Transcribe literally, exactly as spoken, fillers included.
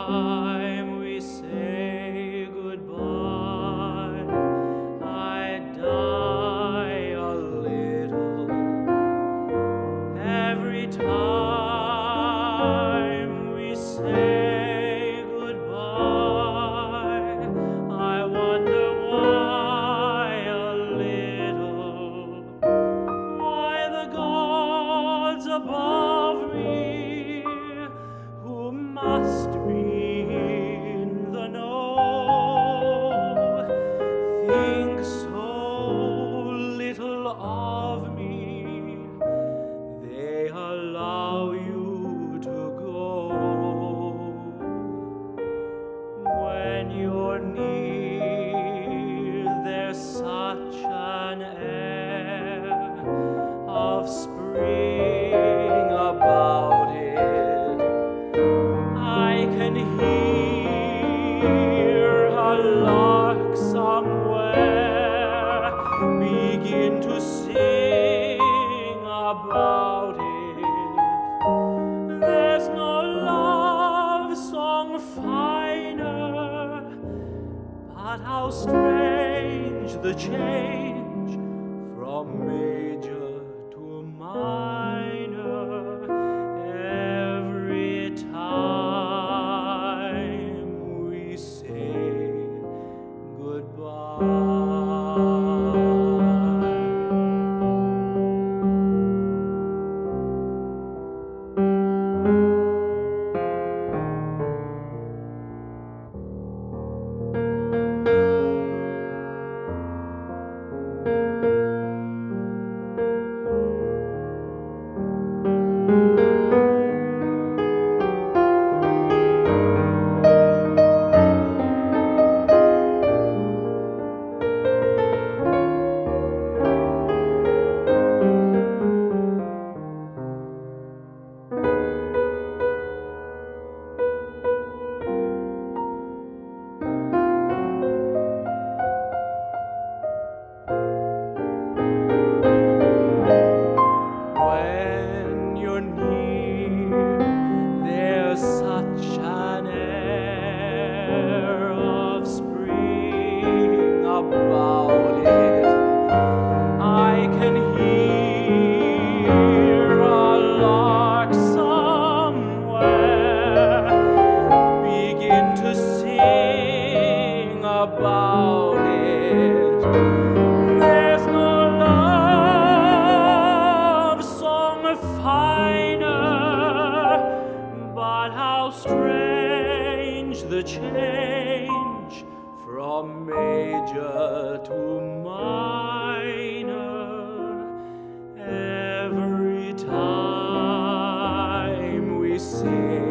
time we say goodbye, I die a little. Every time we say goodbye, I wonder why a little, why the gods above me, who must be in the know, think so little of me, they allow you to go. When you're near, there's such an air of spring about it. I can hear a lark somewhere begin to sing about it. There's no love song finer, but how strange the change from major to minor every time we say goodbye. About it, I can hear a lark somewhere begin to sing about it. There's no love song finer, but how strange the change from major to minor every time we sing.